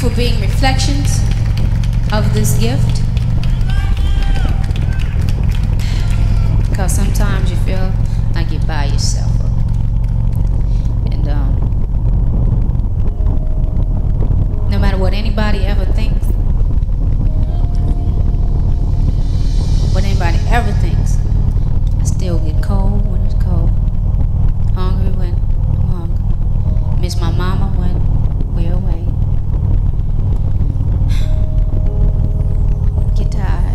for being reflections of this gift. Because sometimes you feel like you're by yourself. And no matter what anybody ever thinks, I still get cold when it's cold, hungry when I'm hungry, miss my mama when we're away, get tired.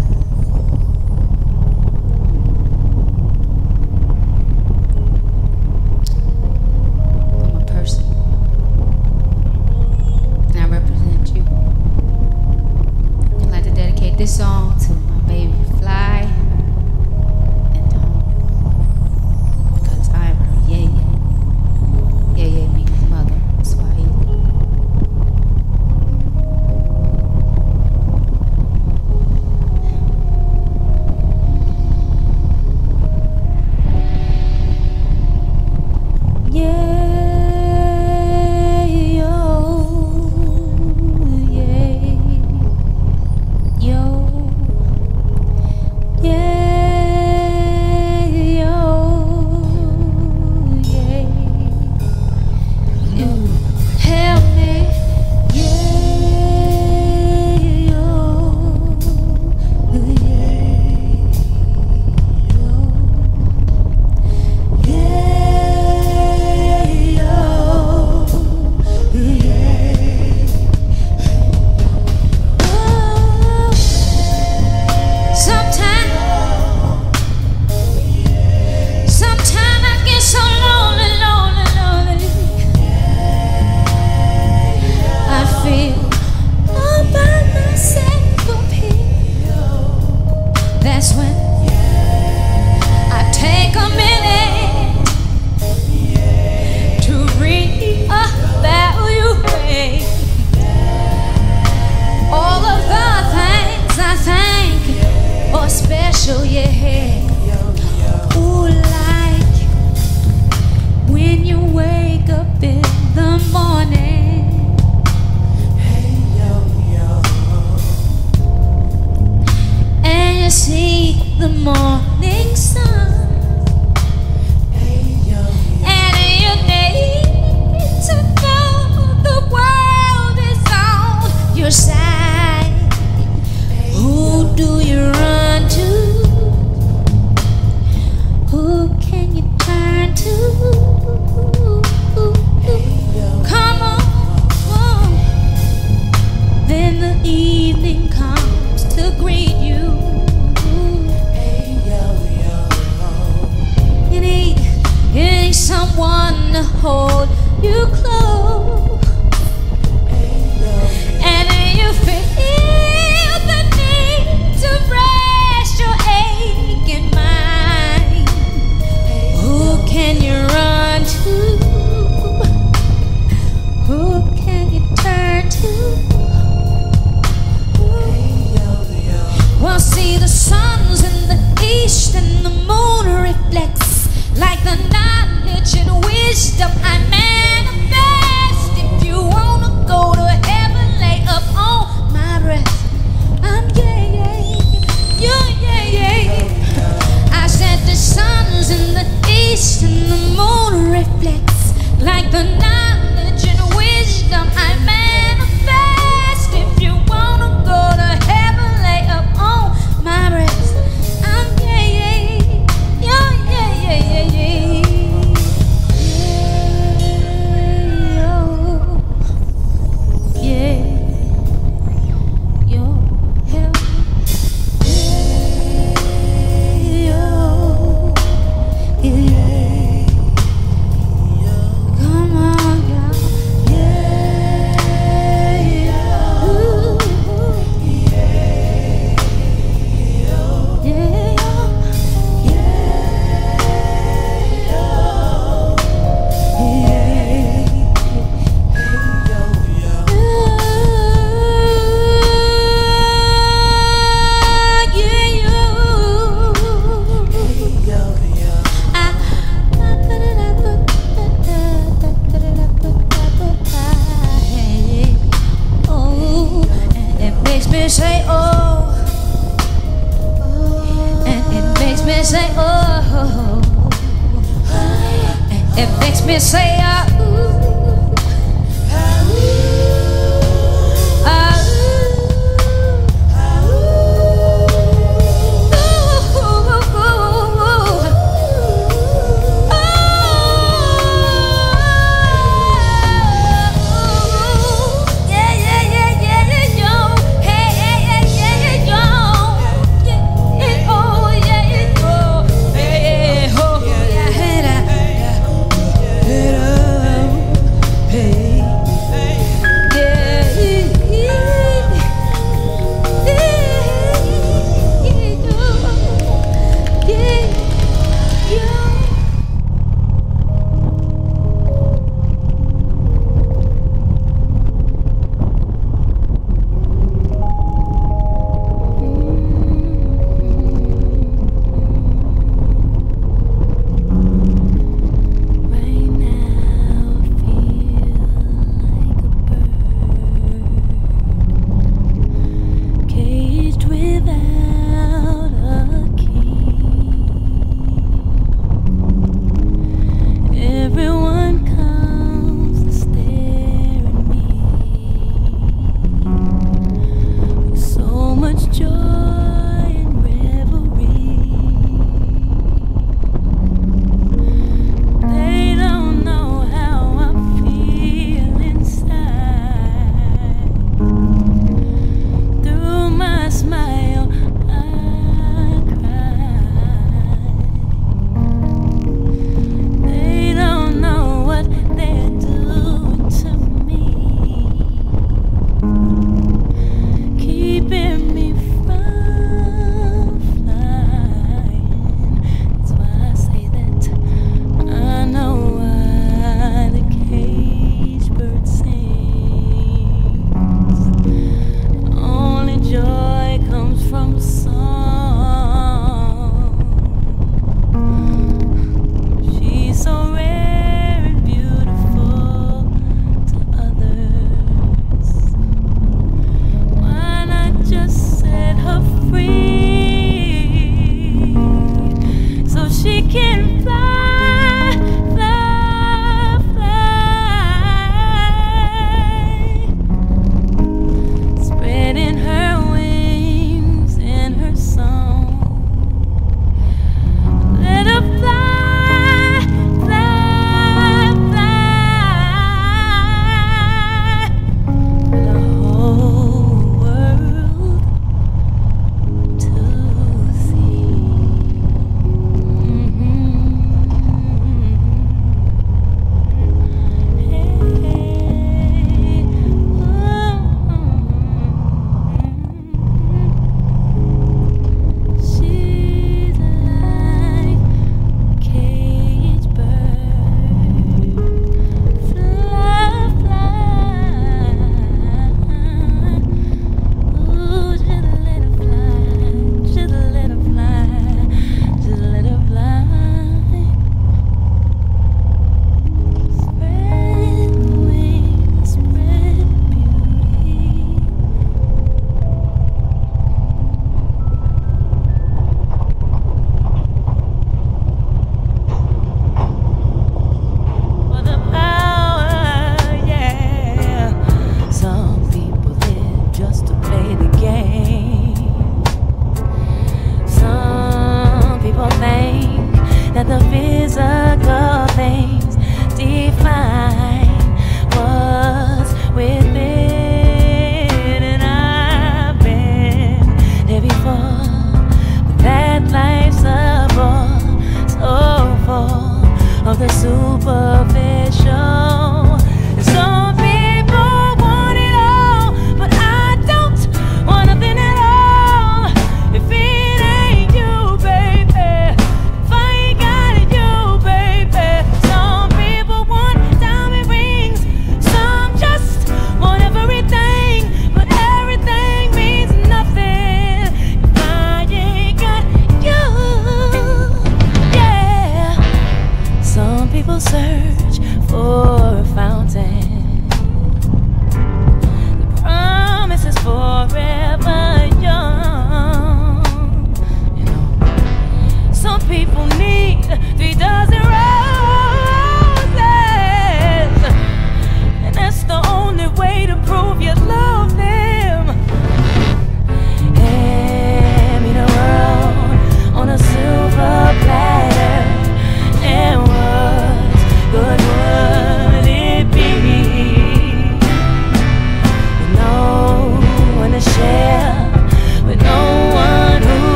I'm a person, and I represent you. I'd like to dedicate this song to my baby Fly. Come on. me say, oh. It makes me say, ooh. search for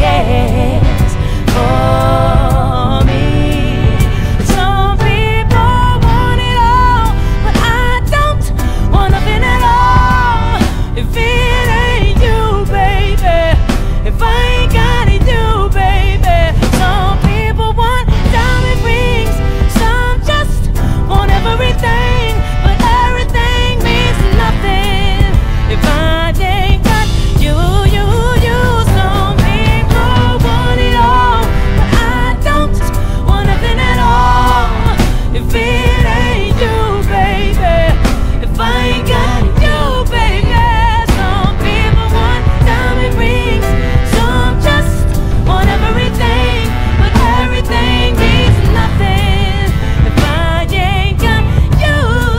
yes, for me. Some people want it all, but I don't want nothing at all. If it ain't you, baby, if I ain't got it, you, baby. Some people want diamond rings, some just want everything, but everything means nothing if I ain't got you, you, you. Some people want it all, but I don't want nothing at all. If it ain't you, baby, if I ain't got you, baby. Some people want diamond rings, some just want everything, but everything means nothing if I ain't got you.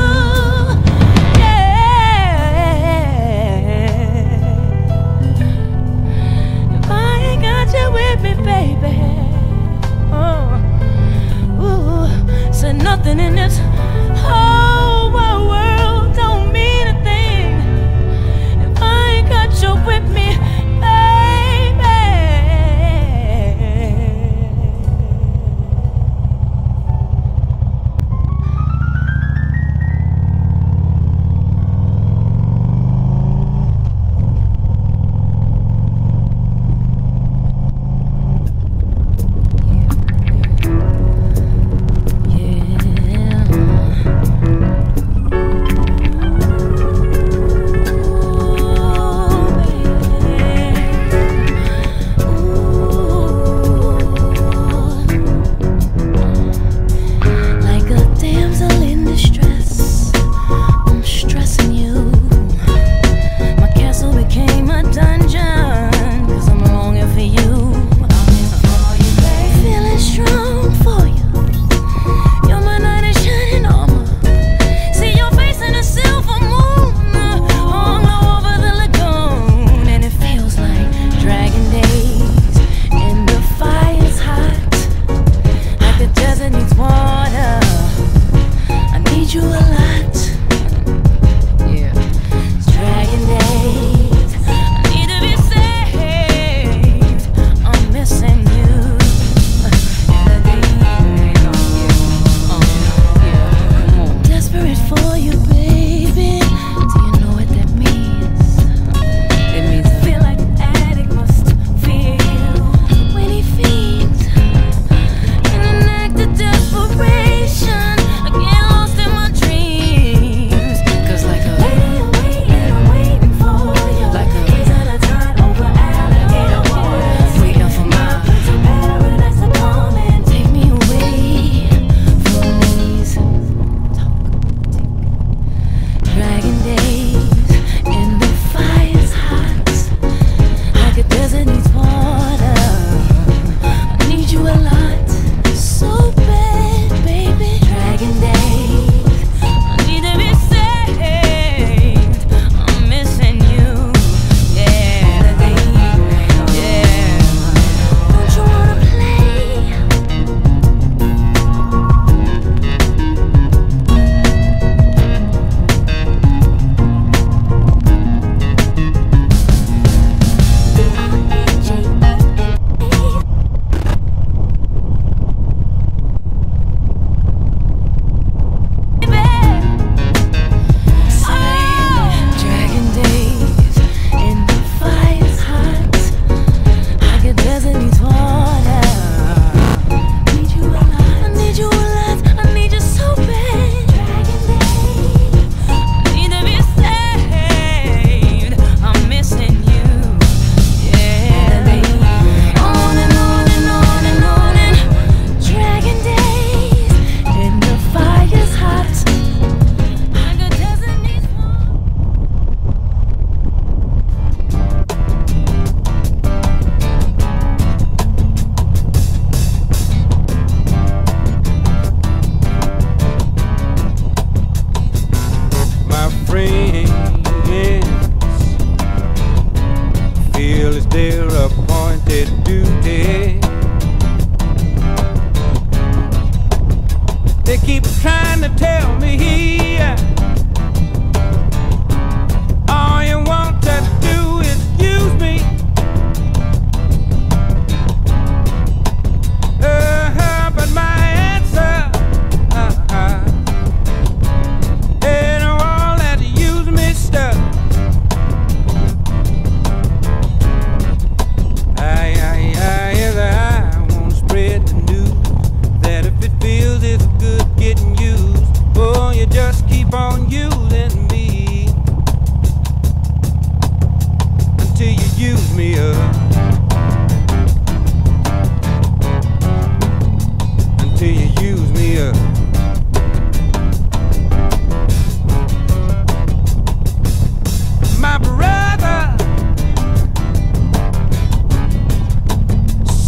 Yeah. If I ain't got you with me, baby. Ooh, so nothing in this whole wide world don't mean a thing if I ain't got you with me, baby.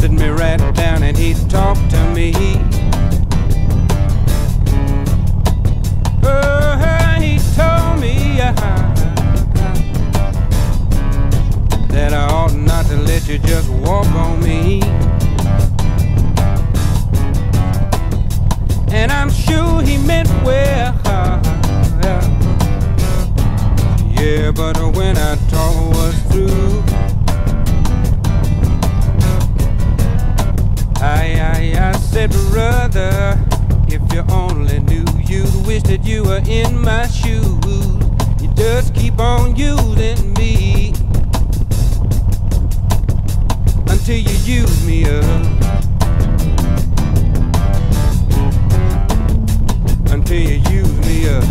sit me right down and he'd talk to me. He told me that I ought not to let you just walk on me. And I'm sure he meant well, yeah, but when our talk was through, I said, brother, if you only knew, you'd wish that you were in my shoes. You just keep on using me until you use me up, until you use me up.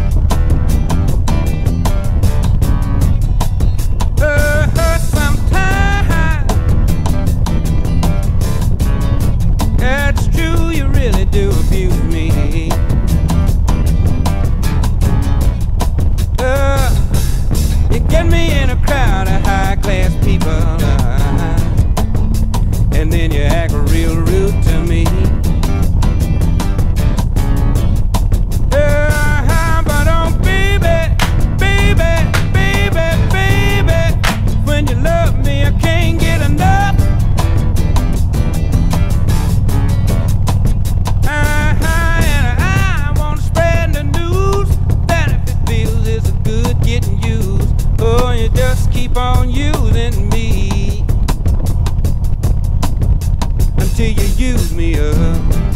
Sometimes that's true, you really do abuse me. You get me in a crowd of high-class people, and then you act real rude to me. But oh baby, baby, baby, baby, when you love me I can't get enough. And I wanna spread the news that if it feels it's good getting used, oh, you just keep on using me until you use me up.